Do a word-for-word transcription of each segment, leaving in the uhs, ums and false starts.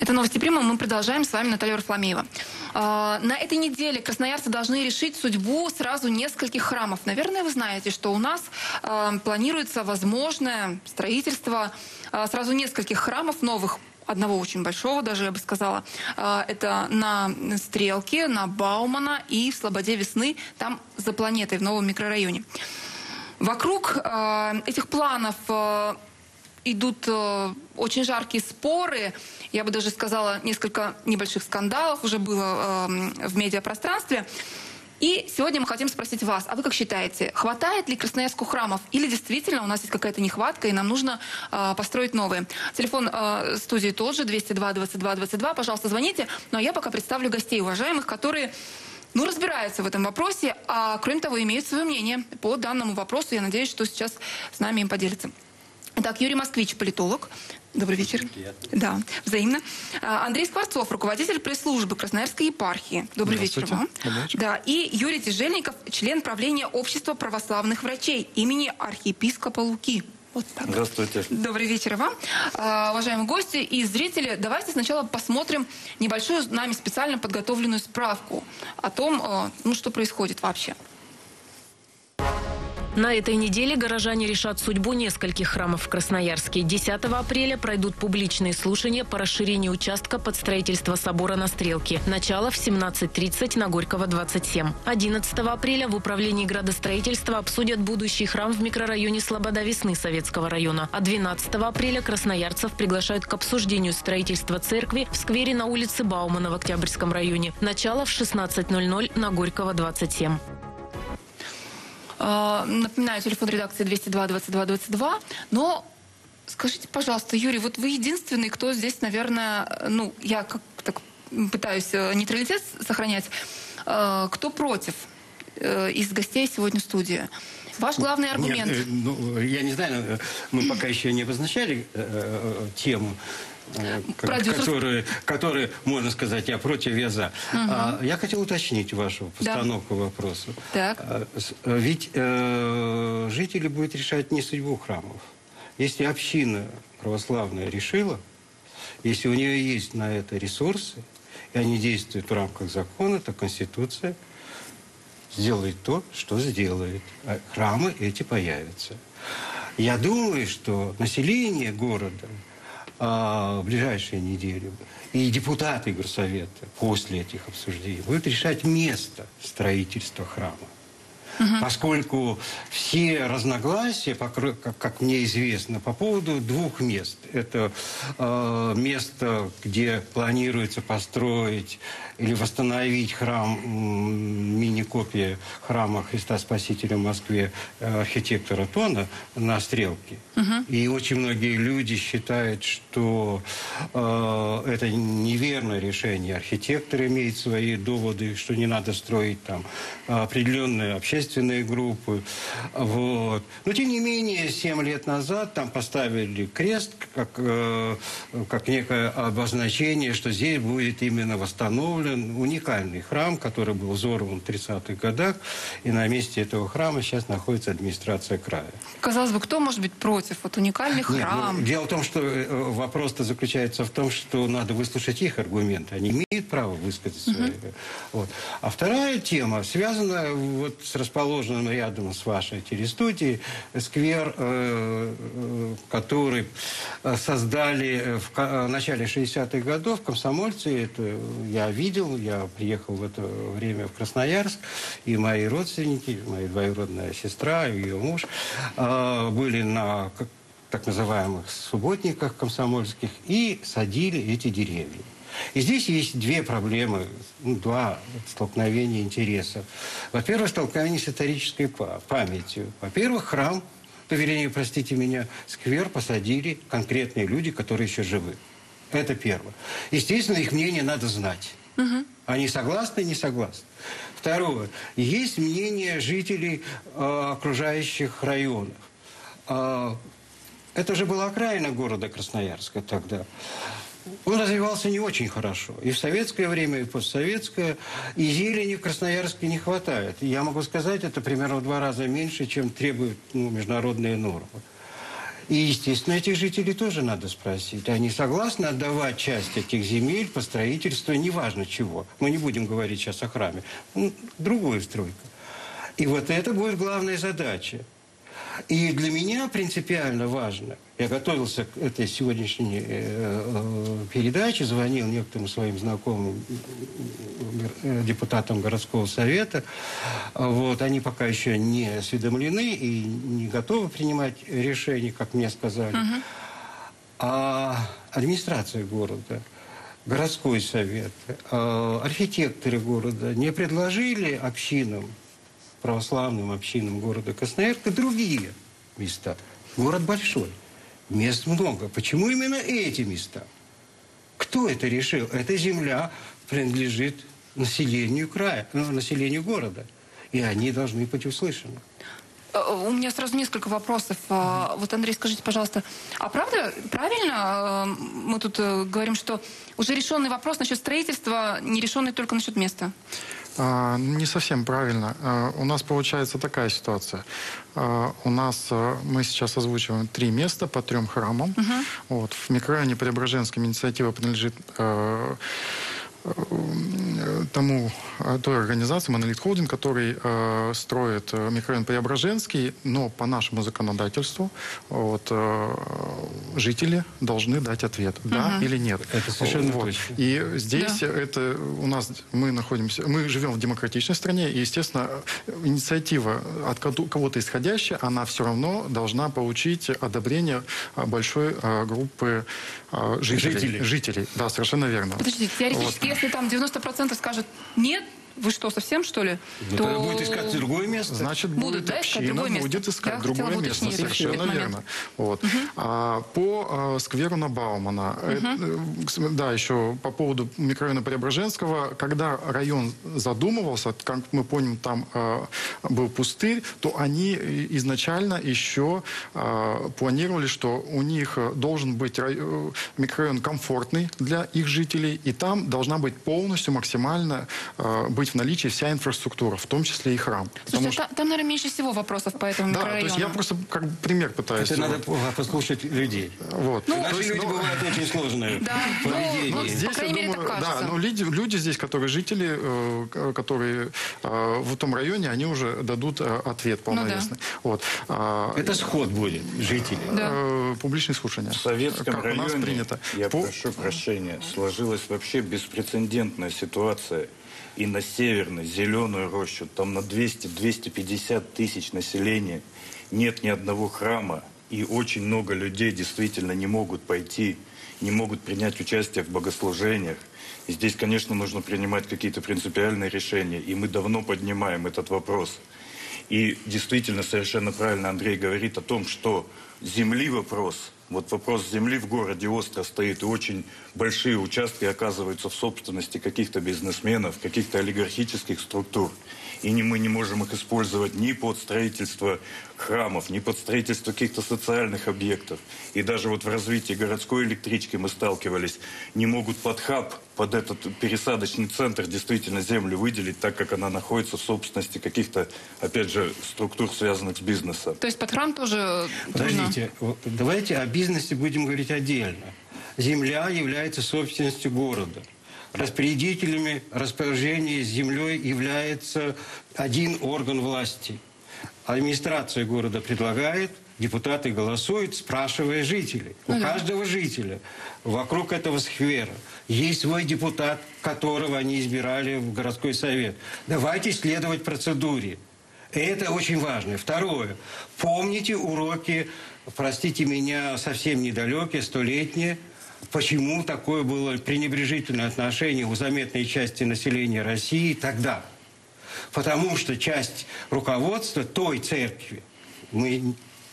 Это «Новости Прима». Мы продолжаем. С вами Наталья Варфоломеева. На этой неделе красноярцы должны решить судьбу сразу нескольких храмов. Наверное, вы знаете, что у нас планируется возможное строительство сразу нескольких храмов новых. Одного очень большого даже, я бы сказала. Это на Стрелке, на Баумана и в Слободе Весны, там за планетой, в новом микрорайоне. Вокруг этих планов идут очень жаркие споры. Я бы даже сказала, несколько небольших скандалов уже было в медиапространстве. И сегодня мы хотим спросить вас, а вы как считаете, хватает ли Красноярску храмов? Или действительно у нас есть какая-то нехватка, и нам нужно э, построить новые? Телефон э, студии тот же, двести два двадцать два двадцать два. Пожалуйста, звоните. Ну а я пока представлю гостей уважаемых, которые, ну, разбираются в этом вопросе, а кроме того, имеют свое мнение по данному вопросу. Я надеюсь, что сейчас с нами им поделится. Итак, Юрий Москвич, политолог. Добрый вечер. Да, взаимно. Андрей Скворцов, руководитель пресс-службы Красноярской епархии. Добрый вечер вам. Да, и Юрий Тяжельников, член правления Общества православных врачей имени архиепископа Луки. Вот так. Здравствуйте. Добрый вечер вам. А, уважаемые гости и зрители, давайте сначала посмотрим небольшую нами специально подготовленную справку о том, ну, что происходит вообще. На этой неделе горожане решат судьбу нескольких храмов в Красноярске. десятого апреля пройдут публичные слушания по расширению участка под строительство собора на Стрелке. Начало в семнадцать тридцать на Горького, двадцать семь. одиннадцатого апреля в управлении градостроительства обсудят будущий храм в микрорайоне Слобода Весны Советского района. А двенадцатого апреля красноярцев приглашают к обсуждению строительства церкви в сквере на улице Баумана в Октябрьском районе. Начало в шестнадцать ноль ноль на Горького, двадцать семь. Напоминаю, телефон редакции двести два двадцать два двадцать два. Но скажите, пожалуйста, Юрий, вот вы единственный, кто здесь, наверное, ну, я как так пытаюсь нейтралитет сохранять, кто против из гостей сегодня в студии? Ваш главный аргумент? Нет, ну, я не знаю, мы пока еще не обозначали э, тему. Которые, которые, можно сказать, я против, я за. Угу. А, я хотел уточнить вашу постановку да. вопроса. Так. А, ведь э, жители будут решать не судьбу храмов. Если община православная решила, если у нее есть на это ресурсы, и они действуют в рамках закона, то Конституция сделает то, что сделает. А храмы эти появятся. Я думаю, что население города в ближайшие недели и депутаты горсовета после этих обсуждений будут решать место строительства храма. Угу. Поскольку все разногласия, как мне известно, по поводу двух мест. Это э, место, где планируется построить или восстановить храм, мини-копия храма Христа Спасителя в Москве архитектора Тона на Стрелке. Угу. И очень многие люди считают, что э, это неверное решение. Архитектор имеет свои доводы, что не надо строить там определенные общественные группы. Вот. Но, тем не менее, семь лет назад там поставили крест как, э, как некое обозначение, что здесь будет именно восстановлен уникальный храм, который был взорван в тридцатых годах, и на месте этого храма сейчас находится администрация края. Казалось бы, кто может быть против? Вот уникальный храм. Нет, ну, дело в том, что вопрос-то заключается в том, что надо выслушать их аргументы. Они имеют право высказать свои. Uh-huh. Вот. А вторая тема связана вот с расположенным рядом с вашей телестудией сквер, э, который создали в начале шестидесятых годов комсомольцы. Это я видел, я приехал в это время в Красноярск, и мои родственники, моя двоюродная сестра и ее муж э, были на так называемых субботниках комсомольских и садили эти деревья. И здесь есть две проблемы, ну, два столкновения интересов. Во-первых, столкновение с исторической памятью. Во-первых, храм, то, вернее, простите меня, сквер посадили конкретные люди, которые еще живы. Это первое. Естественно, их мнение надо знать. Угу. Они согласны, не согласны. Второе. Есть мнение жителей э, окружающих районов. Э, это же была окраина города Красноярска тогда. Он развивался не очень хорошо. И в советское время, и в постсоветское. И зелени в Красноярске не хватает. Я могу сказать, это примерно в два раза меньше, чем требуют ну, международные нормы. И, естественно, этих жителей тоже надо спросить. Они согласны отдавать часть этих земель по строительству, неважно чего. Мы не будем говорить сейчас о храме. Другую стройку. И вот это будет главная задача. И для меня принципиально важно, я готовился к этой сегодняшней э, передаче, звонил некоторым своим знакомым депутатам городского совета. Вот, они пока еще не осведомлены и не готовы принимать решения, как мне сказали. Uh-huh. А администрация города, городской совет, э, архитекторы города не предложили общинам, православным общинам города Красноярска другие места. Город большой, мест много. Почему именно эти места? Кто это решил? Эта земля принадлежит населению края, ну, населению города. И они должны быть услышаны. У меня сразу несколько вопросов. Вот, Андрей, скажите, пожалуйста, а правда, правильно мы тут говорим, что уже решенный вопрос насчет строительства, не решенный только насчет места? А, не совсем правильно. А, у нас получается такая ситуация. А, у нас а, мы сейчас озвучиваем три места по трем храмам. Uh-huh. Вот, в микрорайоне Преображенском инициатива принадлежит а, тому, той организации «Монолит Холдинг», который э, строит микрорайон Преображенский, но по нашему законодательству вот, э, жители должны дать ответ, да uh-huh. или нет. Это совершенно вот. точно. И здесь да. это у нас, мы находимся, мы живем в демократичной стране, и, естественно, инициатива от кого-то исходящая, она все равно должна получить одобрение большой э, группы э, жителей. Жителей. Жителей. Да, совершенно верно. Подождите, теоретически, Вот. если там девяносто процентов скажут «нет», вы что, совсем, что ли? Ну, то... тогда будет искать другое место. Значит, Будут, будет да, искать община, другое место? будет искать Я другое хотела место. уточнить Совершенно этот верно. Вот. Угу. А, по а, скверу на Баумана, угу. это, да, еще по поводу микрорайона Преображенского, когда район задумывался, как мы помним, там а, был пустырь, то они изначально еще а, планировали, что у них должен быть рай... микрорайон комфортный для их жителей, и там должна быть полностью, максимально а, быть в наличии вся инфраструктура, в том числе и храм. Слушайте, что... там, там, наверное, меньше всего вопросов по этому да, микрорайону. То есть я просто как пример пытаюсь... Это надо послушать людей. Вот. Ну, Наши есть, люди ну... бывают очень сложные да. поведение. Ну, здесь, по крайней мере, думаю, так кажется. да, ну, люди, люди здесь, которые жители, э, которые э, в том районе, они уже дадут э, ответ полновесный. Ну, да. Вот. А, это сход будет жителей. Да. Э, публичные слушания. В Советском как районе, у нас принято. я По... прошу прощения, сложилась вообще беспрецедентная ситуация. И на Северной, Зеленую рощу, там на двести — двести пятьдесят тысяч населения, нет ни одного храма. И очень много людей действительно не могут пойти, не могут принять участие в богослужениях. И здесь, конечно, нужно принимать какие-то принципиальные решения. И мы давно поднимаем этот вопрос. И действительно, совершенно правильно Андрей говорит о том, что земли вопрос, вот вопрос земли в городе остро стоит, и очень большие участки оказываются в собственности каких-то бизнесменов, каких-то олигархических структур. И не, мы не можем их использовать ни под строительство храмов, ни под строительство каких-то социальных объектов. И даже вот в развитии городской электрички мы сталкивались, не могут под хаб, под этот пересадочный центр действительно землю выделить, так как она находится в собственности каких-то, опять же, структур, связанных с бизнесом. То есть под храм тоже... Подождите, трудно. Давайте о бизнесе будем говорить отдельно. Земля является собственностью города. Распорядителями распоряжения с землей является один орган власти. Администрация города предлагает, депутаты голосуют, спрашивая жителей. У ну, каждого да. жителя вокруг этого сквера есть свой депутат, которого они избирали в городской совет. Давайте следовать процедуре. Это очень важно. Второе. Помните уроки, простите меня, совсем недалекие, столетние, почему такое было пренебрежительное отношение у заметной части населения России тогда? Потому что часть руководства той церкви, мы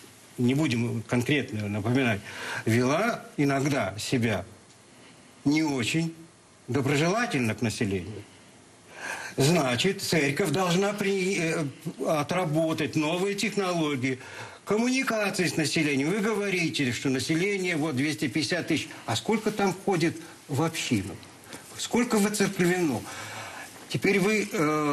не будем конкретно напоминать, вела иногда себя не очень доброжелательно к населению. Значит, церковь должна при... отработать новые технологии, коммуникации с населением. Вы говорите, что население вот двести пятьдесят тысяч. А сколько там входит в общину? Сколько воцерквлено? Теперь вы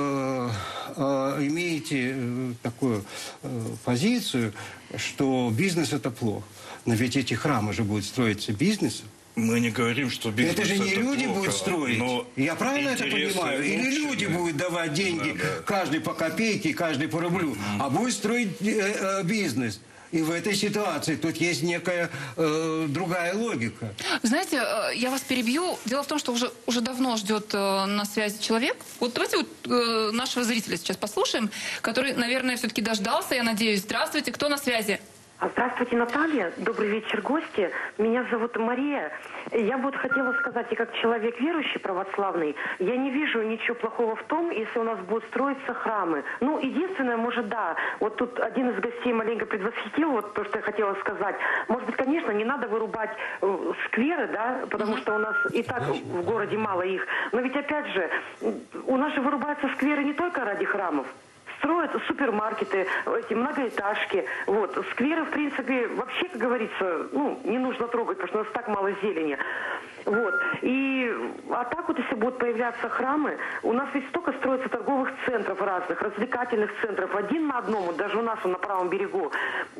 э, э, имеете такую э, позицию, что бизнес это плохо. Но ведь эти храмы же будут строиться бизнесом. Мы не говорим, что бизнес это же не это люди плохо, будут строить. Я правильно это понимаю? Или общины. люди будут давать деньги, да, да. каждый по копейке, каждый по рублю, mm-hmm. а будет строить э, э, бизнес. И в этой ситуации тут есть некая э, другая логика. Знаете, э, я вас перебью. Дело в том, что уже, уже давно ждет э, на связи человек. Вот давайте вот, э, нашего зрителя сейчас послушаем, который, наверное, все-таки дождался, я надеюсь. Здравствуйте, кто на связи? Здравствуйте, Наталья. Добрый вечер, гости. Меня зовут Мария. Я бы вот хотела сказать, и как человек верующий, православный, я не вижу ничего плохого в том, если у нас будут строиться храмы. Ну, единственное, может, да, вот тут один из гостей маленько предвосхитил вот то, что я хотела сказать. Может быть, конечно, не надо вырубать э, скверы, да, потому что у нас и так в городе мало их. Но ведь, опять же, у нас же вырубаются скверы не только ради храмов. Строят супермаркеты, эти многоэтажки. Вот. Скверы, в принципе, вообще, как говорится, ну, не нужно трогать, потому что у нас так мало зелени. Вот. И, а так вот, если будут появляться храмы, у нас ведь столько строится торговых центров разных, развлекательных центров, один на одном, вот даже у нас на правом берегу.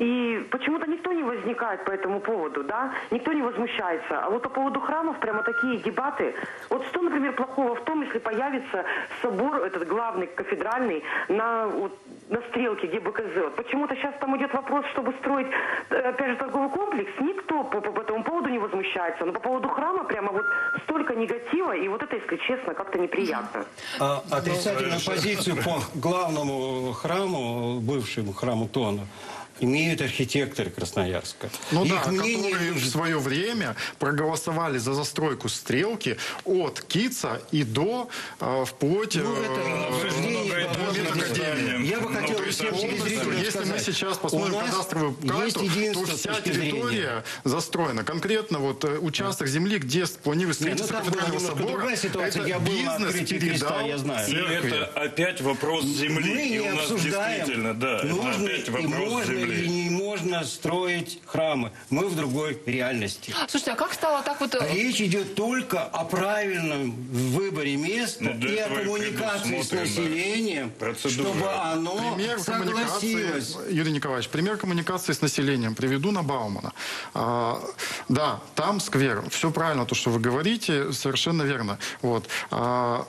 И почему-то никто не возникает по этому поводу, да? Никто не возмущается. А вот по поводу храмов прямо такие дебаты. Вот что, например, плохого в том, если появится собор, этот главный, кафедральный, на, вот, на Стрелке, где БКЗ. Вот почему-то сейчас там идет вопрос, чтобы строить, опять же, торговый комплекс. Никто по, по, по этому поводу не возмущается. Но по поводу храма прямо вот столько негатива, и вот это, если честно, как-то неприятно. А, отрицательную позицию по главному храму, бывшему храму Тона, имеют архитекторы Красноярска. Ну Их да, мнение... которые в свое время проголосовали за застройку Стрелки от Кица и до, э, вплоть... Ну, это обсуждение Академии. Я бы хотел всем телезрителям Если сказать, мы сейчас посмотрим кадастровую карту, то вся территория застроена. Конкретно вот участок земли, где планируется строительство ну, кафедрального собора, ситуация. это Я был бизнес передал я знаю. И это опять вопрос земли. Мы и не у нас обсуждаем, действительно, да, нужно это опять и вопрос можно земли. или не можно строить храмы. Мы в другой реальности. Слушайте, а как стало так вот... Речь идет только о правильном выборе места Ну, и о этого и коммуникации с предусмотрена населением, процедура. чтобы оно Пример согласилось. коммуникации, Юрий Николаевич, пример коммуникации с населением приведу на Баумана. А, да, там сквер. Все правильно, то, что вы говорите, совершенно верно. Вот. А,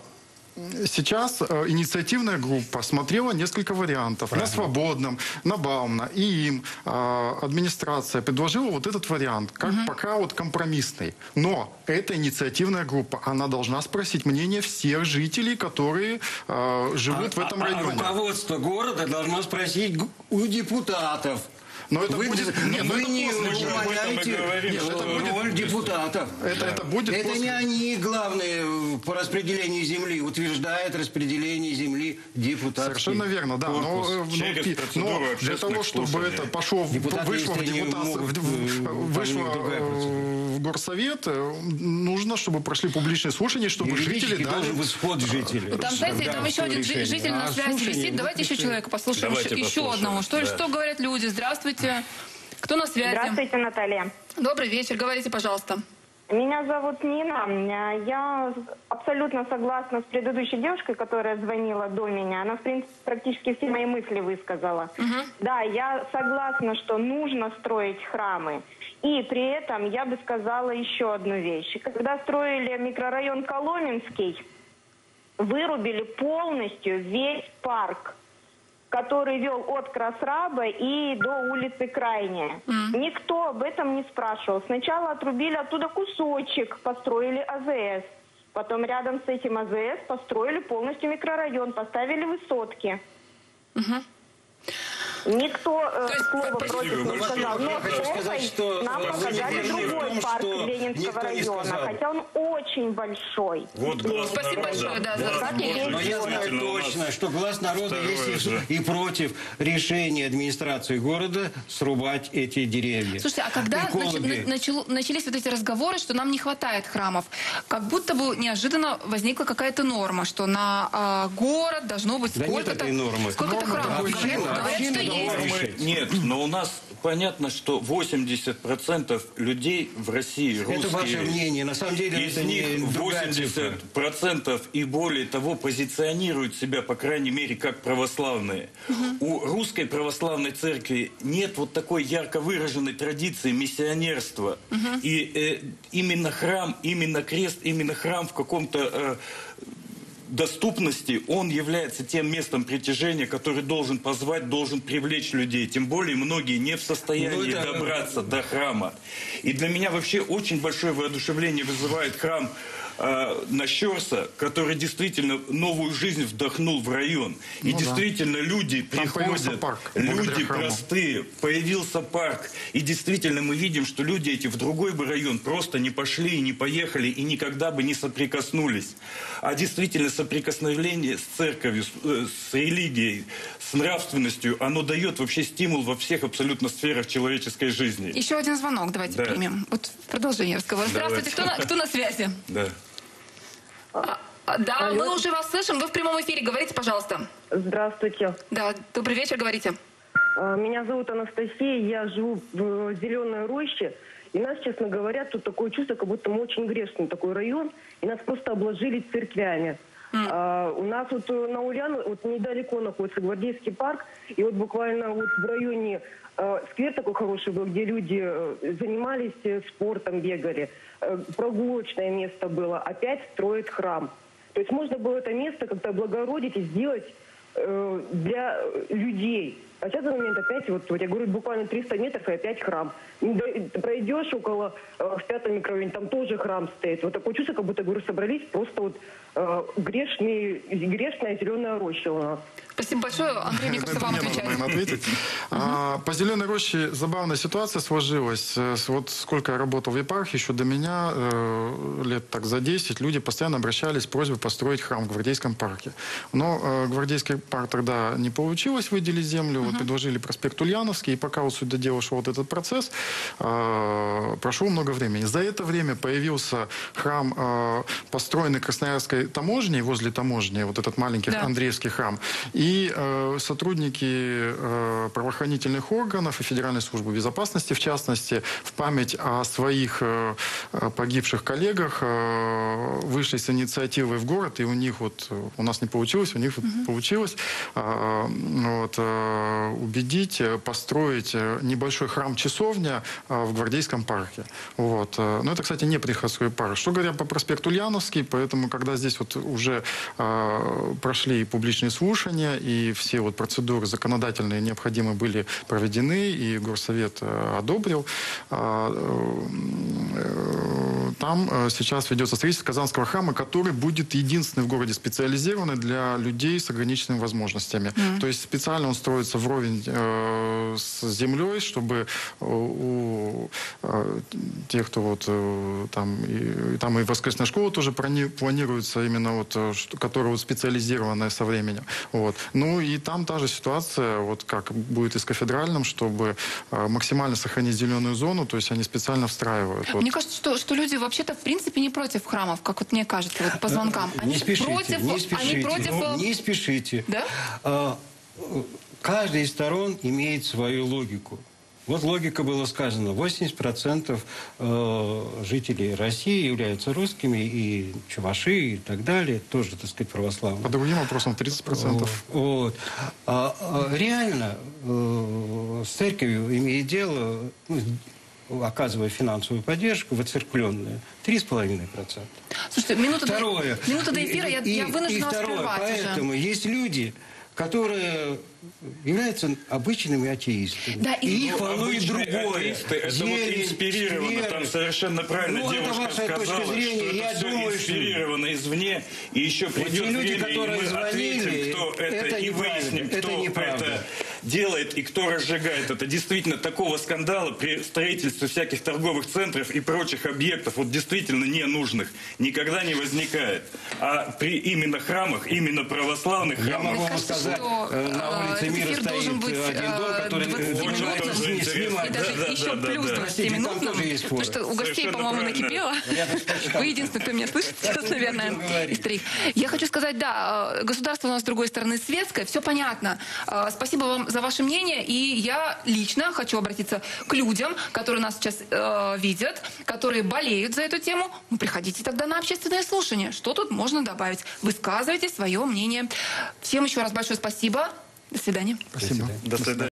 Сейчас э, инициативная группа смотрела несколько вариантов. Правильно. На Свободном, на Баумана. И им э, администрация предложила вот этот вариант, как угу. пока вот компромиссный. Но эта инициативная группа, она должна спросить мнение всех жителей, которые э, живут а, в этом а, районе. А руководство города должно спросить у депутатов. Но это вы, будет... Нет, вы это не умаляете роль депутатов. Это, это будет это после... не они главные по распределению земли. Утверждает распределение земли депутаты. Совершенно верно, да. Но, но, но для того, чтобы это пошло, вышло, в, депутат, вышло в горсовет, нужно, чтобы прошли публичные слушания, чтобы жители... должен быть сход жителей. Там, знаете, там еще один житель на связи висит. Давайте еще человека послушаем. Еще одного. Что говорят люди? Здравствуйте. Кто на связи? Здравствуйте, Наталья. Добрый вечер. Говорите, пожалуйста. Меня зовут Нина. Я абсолютно согласна с предыдущей девушкой, которая звонила до меня. Она, в принципе, практически все мои мысли высказала. Угу. Да, я согласна, что нужно строить храмы. И при этом я бы сказала еще одну вещь. Когда строили микрорайон Коломенский, вырубили полностью весь парк, который вел от Красраба и до улицы Крайняя. Mm. Никто об этом не спрашивал. Сначала отрубили оттуда кусочек, построили АЗС. Потом рядом с этим АЗС построили полностью микрорайон, поставили высотки. Mm-hmm. Никто э, слова против не сказал. Но с этой нам показали другой парк Ленинского района, хотя он очень большой. Вот глаз Спасибо народа. большое, да, за разъяснение. Но я знаю точно, что глаз народа есть и против решения администрации города срубать эти деревья. Слушайте, а когда нач, начало, начались вот эти разговоры, что нам не хватает храмов, как будто бы неожиданно возникла какая-то норма, что на а, город должно быть да сколько-то, сколько-то храмов. Говорят, говорят, что есть. Нет, но у нас понятно, что восемьдесят процентов людей в России русские. Это ваше мнение. На самом деле из это них не восемьдесят процентов и более того позиционируют себя, по крайней мере, как православные. Угу. У русской православной церкви нет вот такой ярко выраженной традиции миссионерства. Угу. И э, именно храм, именно крест, именно храм в каком-то... Э, доступности, он является тем местом притяжения, который должен позвать, должен привлечь людей. Тем более многие не в состоянии это... добраться до храма. И для меня вообще очень большое воодушевление вызывает храм э, Нащерса, который действительно новую жизнь вдохнул в район. И ну действительно да. люди Там приходят, парк, люди простые, появился парк. И действительно мы видим, что люди эти в другой бы район просто не пошли, не поехали и никогда бы не соприкоснулись. А действительно соприкосновение с церковью, с, с религией, с нравственностью, оно дает вообще стимул во всех абсолютно сферах человеческой жизни. Еще один звонок давайте да. примем. Вот продолжение разговора. Здравствуйте, кто на, кто на связи? Да. А, да, Алло. Мы уже вас слышим. Вы в прямом эфире. Говорите, пожалуйста. Здравствуйте. Да, добрый вечер, говорите. Меня зовут Анастасия, я живу в Зеленой Роще. И нас, честно говоря, тут такое чувство, как будто мы очень грешный такой район, и нас просто обложили церквями. Mm. А, у нас вот на Ульяну, вот недалеко находится Гвардейский парк, и вот буквально вот в районе а, сквер такой хороший был, где люди а, занимались спортом, бегали. А, прогулочное место было, опять строят храм. То есть можно было это место как-то облагородить и сделать а, для людей. А сейчас на момент опять, вот, вот я говорю, буквально триста метров и опять храм. Пройдешь около, э, в пятом микрорайоне, там тоже храм стоит. Вот такое чувство, как будто, говорю, собрались просто вот э, грешные, грешная зеленая роща у нас. Спасибо большое. Андрей, мне кажется, вам отвечать. По Зеленой Роще забавная ситуация сложилась. Вот сколько я работал в епархии, еще до меня, лет так за десять, люди постоянно обращались с просьбой построить храм в Гвардейском парке. Но Гвардейский парк тогда не получилось выделить землю, вот предложили проспект Ульяновский, и пока вот сюда дело шел вот этот процесс, прошло много времени. За это время появился храм, построенный Красноярской таможней, возле таможни, вот этот маленький да. Андреевский храм. И э, сотрудники э, правоохранительных органов и Федеральной службы безопасности, в частности, в память о своих э, погибших коллегах э, вышли с инициативой в город, и у них вот, у нас не получилось, у них вот mm-hmm. получилось э, вот, э, убедить, построить небольшой храм-часовня э, в Гвардейском парке. Вот. Но это, кстати, не приходской парк. Что говоря по проспекту Ульяновский, поэтому, когда здесь вот уже э, прошли публичные слушания, и все вот процедуры законодательные необходимые были проведены, и Горсовет одобрил. Там сейчас ведется строительство Казанского храма, который будет единственный в городе специализированный для людей с ограниченными возможностями. Mm-hmm. То есть специально он строится вровень э, с землей, чтобы у э, тех, кто вот э, там, и, там и воскресная школа тоже планируется, именно вот, которая вот специализированная со временем. Вот. Ну и там та же ситуация, вот как будет и с кафедральным, чтобы э, максимально сохранить зеленую зону, то есть они специально встраивают. Мне вот. кажется, что, что люди вообще-то в принципе не против храмов, как вот мне кажется, вот по звонкам. Они не спешите, против, не спешите. Они против... Ну, не спешите. Да? А, каждая из сторон имеет свою логику. Вот логика была сказана. восемьдесят процентов э, жителей России являются русскими, и чуваши, и так далее, тоже, так сказать, православные. По другим вопросам тридцать процентов. Вот. А, а, реально э, с церковью имеет дело, ну, оказывая финансовую поддержку, воцерквленную, три с половиной процента. Слушайте, минута, второе, до, минута до эфира, и, я, я вынуждена вас прервать. Поэтому уже. Есть люди, которые являются обычными атеистами. Да, и, и их волнует другое. Атеисты, это Зелень, вот инспирировано, сквер. Там совершенно правильно ну, девушка сказала, зрения, что я это думаю, все инспирировано что... извне, и еще придет вот люди, время, и мы звонили, ответим, кто это, это и выясним, кто это, это делает и кто разжигает это. Действительно, такого скандала при строительстве всяких торговых центров и прочих объектов, вот действительно ненужных, никогда не возникает. А при именно храмах, именно православных я храмах... Я могу вам сказать, что, на улице Мира стоит быть, один дом, который снимает и даже да, еще да, плюс да, да. двадцати Простите, там минутным. тоже есть Потому фора. что у гостей, Совершенно по-моему, правильно. накипело. Вы единственный, кто меня слышит сейчас, наверное, говорить. из троих. Я хочу сказать, да, э, государство у нас, с другой стороны, светское, все понятно. Э, Спасибо вам за ваше мнение, и я лично хочу обратиться к людям, которые нас сейчас э, видят, которые болеют за эту тему. Ну, приходите тогда на общественное слушание. Что тут можно добавить? Высказывайте свое мнение. Всем еще раз большое спасибо. До свидания. Спасибо. До свидания.